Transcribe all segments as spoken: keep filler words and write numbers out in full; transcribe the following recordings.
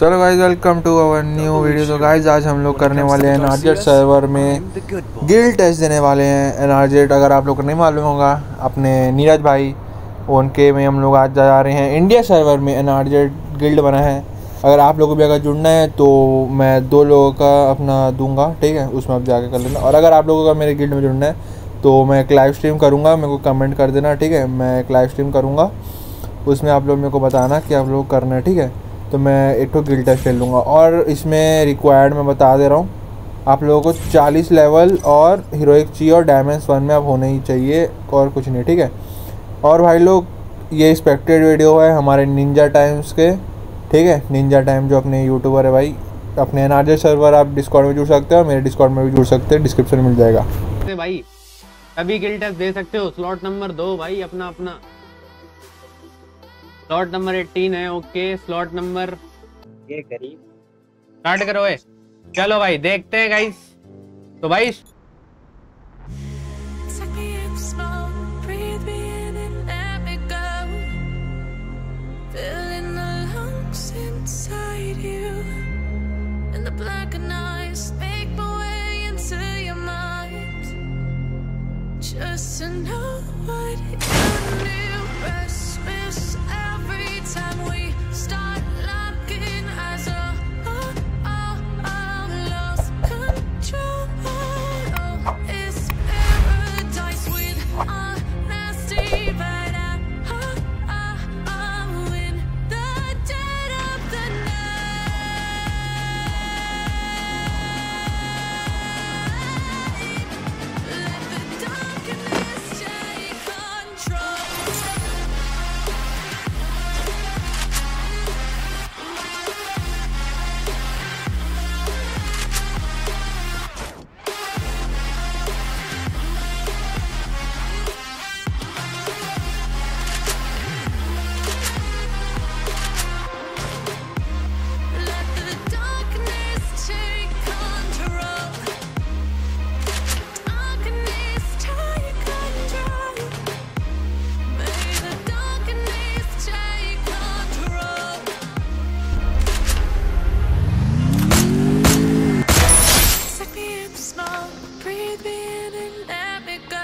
चलो guys, welcome to our new video. तो guys आज हम लोग करने वाले हैं एनआरजेट सर्वर में गिल्ड टेस्ट देने वाले हैं। एनआरजेट अगर आप लोग को नहीं मालूम होगा, अपने नीरज भाई उनके में हम लोग आज जा रहे हैं इंडिया सर्वर में। एनआरजेट गिल्ड बना है। अगर आप लोगों को भी अगर जुड़ना है तो मैं दो लोगों का अपना दूंगा, ठीक है, उसमें आप जाके कर लेना। और अगर आप लोगों का मेरे गिल्ड में जुड़ना है तो मैं एक लाइव स्ट्रीम करूँगा, मेरे को कमेंट कर देना, ठीक है। मैं एक लाइव स्ट्रीम करूँगा, उसमें आप लोग मेरे को बताना कि आप लोग करना है, ठीक है। तो मैं एक तो गिल्ड टेस्ट खेल लूँगा। और इसमें रिक्वायर्ड मैं बता दे रहा हूँ, आप लोगों को चालीस लेवल और हीरोइक चाहिए और डायमंड वन में आप होने ही चाहिए और कुछ नहीं, ठीक है। और भाई लोग, ये एक्सपेक्टेड वीडियो है हमारे निंजा टाइम्स के, ठीक है। निंजा टाइम जो अपने यूट्यूबर है भाई, अपने एनआरजेट सर्वर आप डिस्कॉर्ड में जुड़ सकते हो, मेरे डिस्कॉर्ड में भी जुड़ सकते हैं, डिस्क्रिप्शन में मिल जाएगा भाई। अभी गिल्ड टेस्ट दे सकते हो। स्लॉट नंबर दो भाई, अपना अपना स्लॉट नंबर अठारह है। ओके, स्लॉट नंबर ये करीब स्टार्ट करो। है चलो भाई, देखते हैं गाइस। तो भाई Just to know what you knew. Restless every time we start locking eyes. Oh, oh, oh, oh, lost control. Oh, it's paradise with honesty, but I, oh, oh, oh, in the dead of the night. Let the darkness take control. Let the darkness take control. Darkness take control. May the darkness take control. Suck me in small, breathe me in and let me go.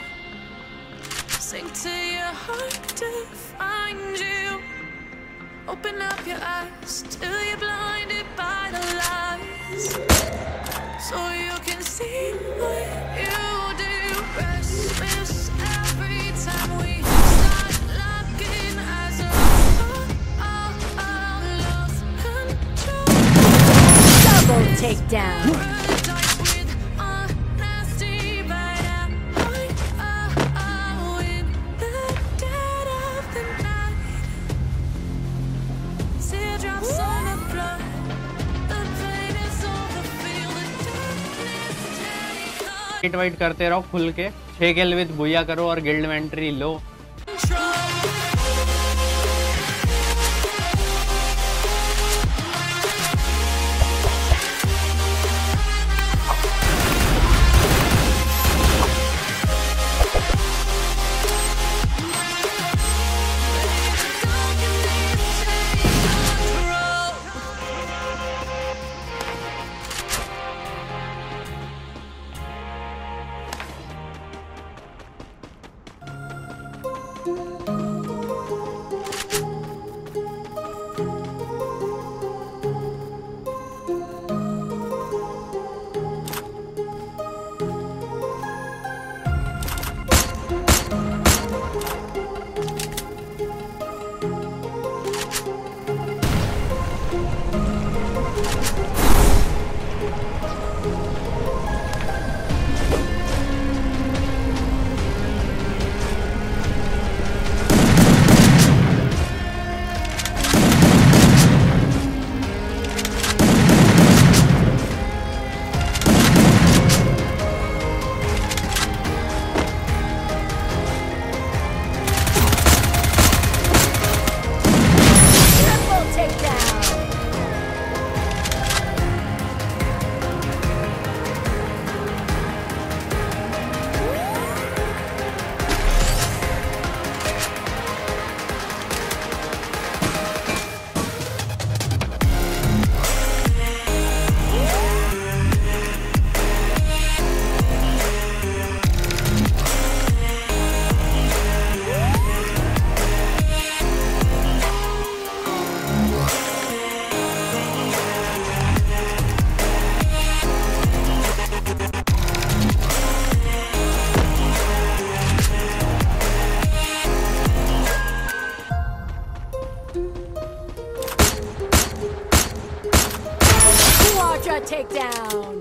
Sink to your heart to find you. Open up your eyes till you're blinded by the lies, so you can see what you do. Restless every time we start locking eyes. Oh, oh, oh, lost control. Double takedown. Paradise with honesty, but I, oh, oh, in the dead of the night. Teardrops on the floor. The pain is over. Feel the darkness take wait white करते रहो खुल के। छह किल with बुया करो और guild में entry लो। control. Triple takedown. Extra takedown.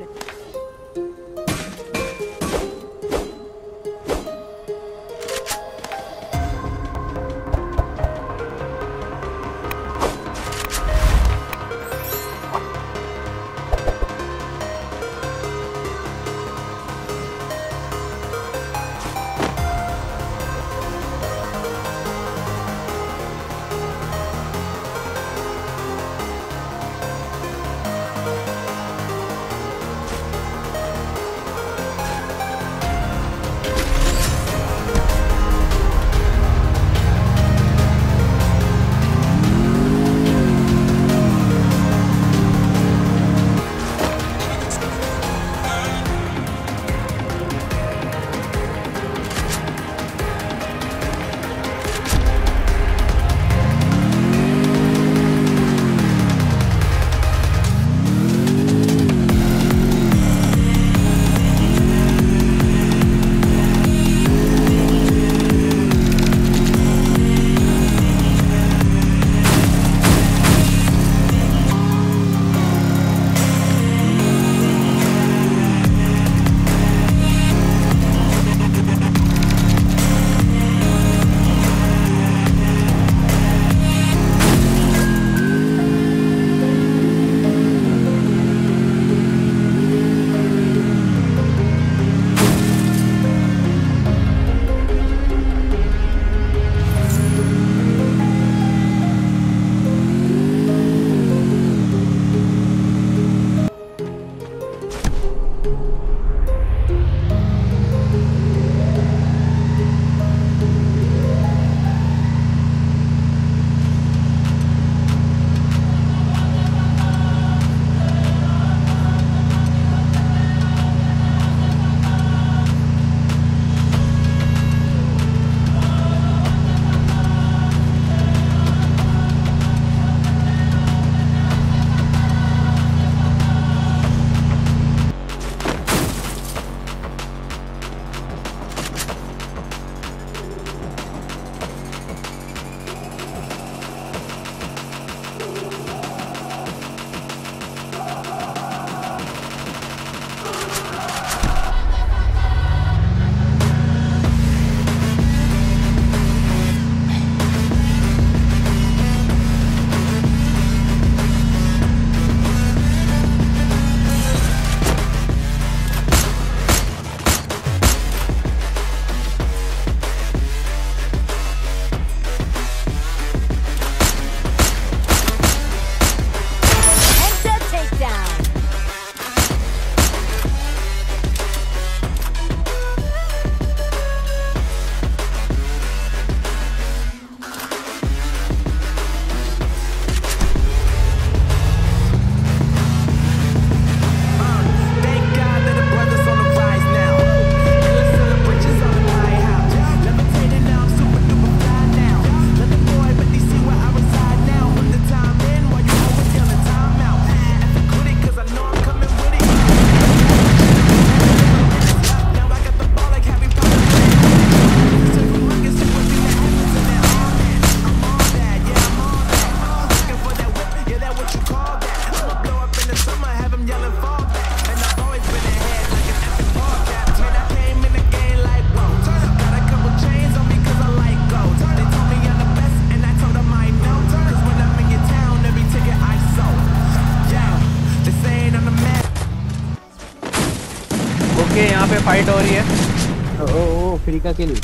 Okay यहाँ पे फाइट हो रही है। ओ ओ फ्री का किल।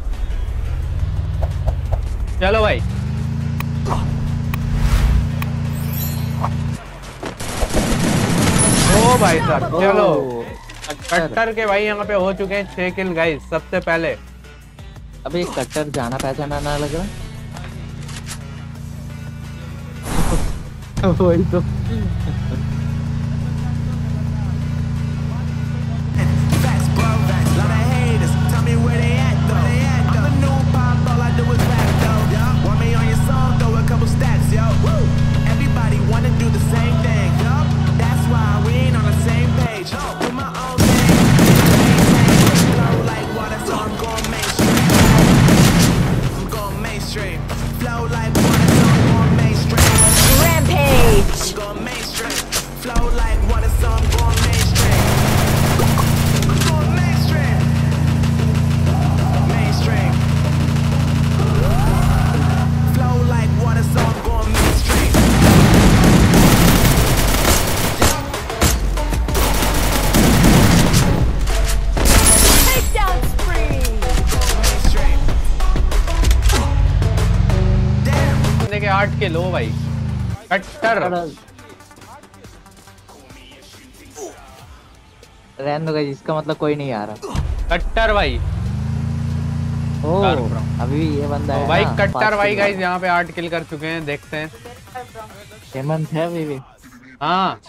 चलो भाई ओ भाई साहब चलो कट्टर के भाई यहाँ पे हो चुके हैं छह किल गाइस सबसे पहले। अबे कट्टर जाना पहचाना ना लग रहा वही तो। Rampage! के लो भाई। कट्टर रहने दो गाइस, इसका मतलब कोई नहीं आ रहा। कट्टर भाई। ओ अभी भी ये बंदा तो है भाई ना, कट्टर पाँच भाई किल गाइस यहाँ पे आठ किल कर चुके हैं, देखते हैं। हेमंत है अभी भी। हाँ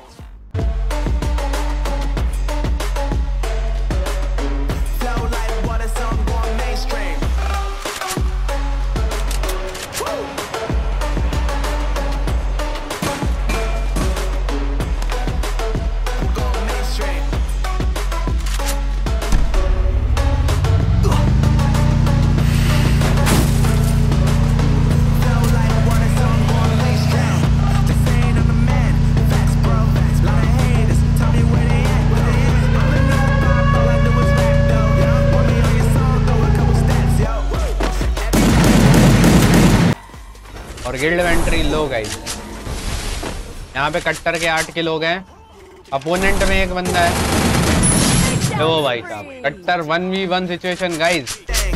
और गिल्ड इन्वेंटरी लो गाइस। यहाँ पे कट्टर के आठ किल हो गए। अपोनेंट में एक बंदा है। लो भाई साहब, Kattar one v one situation guys.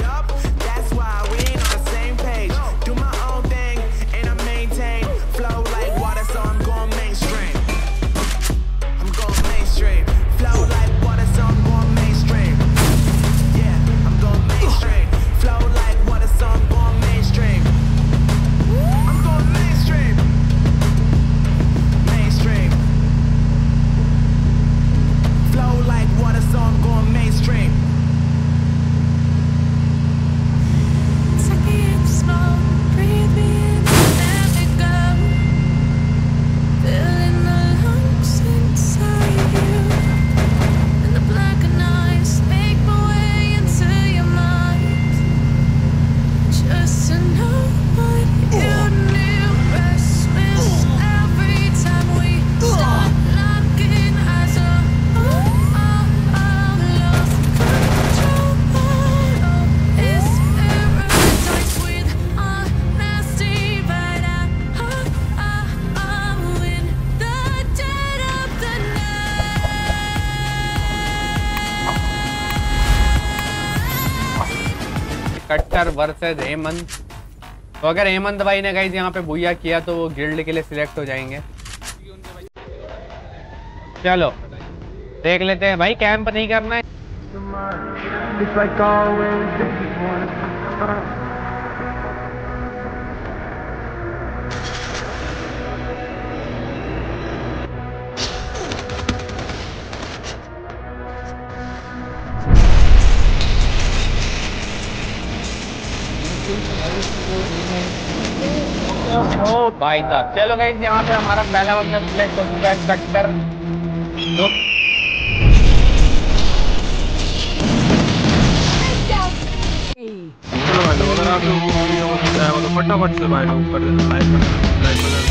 Kattar versus Hemant. तो अगर हेमंत भाई ने गाइस यहाँ पे बुया किया तो वो गिल्ड के लिए सिलेक्ट हो जाएंगे। चलो देख लेते हैं भाई, कैंप नहीं करना है। ओ भाई साहब, चलो गाइस यहाँ पे हमारा पहला बंदा सिलेक्ट हो चुका है, कट्टर। तो चलो भाई लोग, अगर आप लोगों को वीडियो पसंद आया हो तो फटाफट से भाई लोग कर देना लाइक, लाइक